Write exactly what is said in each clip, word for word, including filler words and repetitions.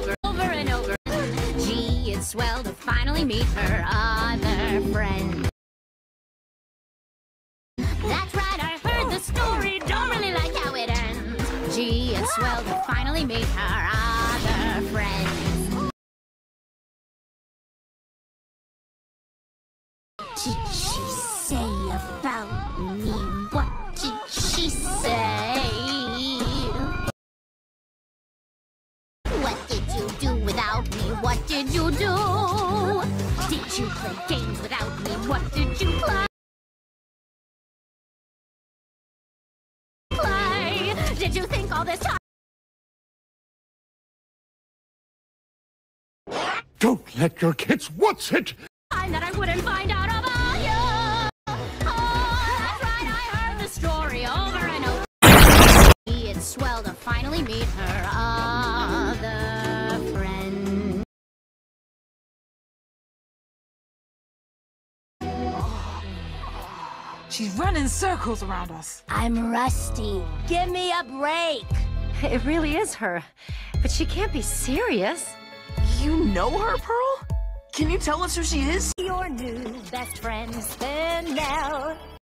over, over and over. Gee, it's swell to finally meet her other friend. That's right, I heard the story, don't really like how it ends. Gee, it's swell to finally meet her other friend. What did she say about me? What did she say? What did you do without me? What did you do? Did you play games without me? What did you play? Play? Did you think all this time? Don't let your kids what's it? That I wouldn't find out about you. Oh, that's right, I heard the story over and over. It's swell to finally meet her other friend. She's running circles around us. I'm rusty. Give me a break. It really is her, but she can't be serious. You know her, Pearl? Can you tell us who she is? Your new best friend, spin out.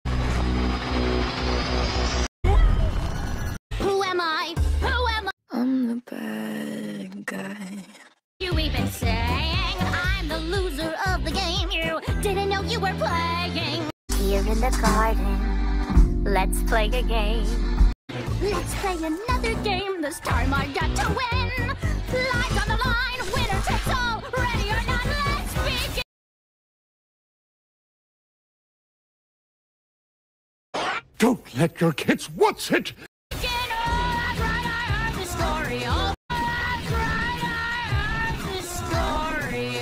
Who am I? Who am I? I'm the bad guy. You even saying I'm the loser of the game. You didn't know you were playing. Here in the garden, let's play a game. Let's play another game. This time I got to win. Lives on the line, winner takes all. Ready or not, let's begin. Don't let your kids what's it? That's right, I heard the story. Oh, that's right, I heard the story.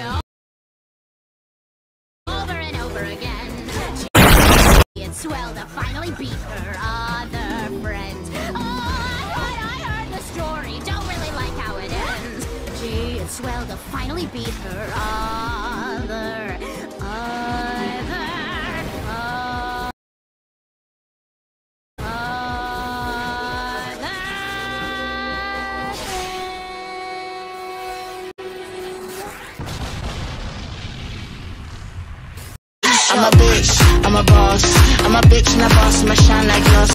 Over and over again. It's swell to finally beat her other friends. Oh, that's right, I heard the story. Don't really like how it ends. Gee, it's swell to finally beat her other, other, uh, I'm a bitch, I'm a boss. I'm a bitch and a boss, I'ma shine like gloss.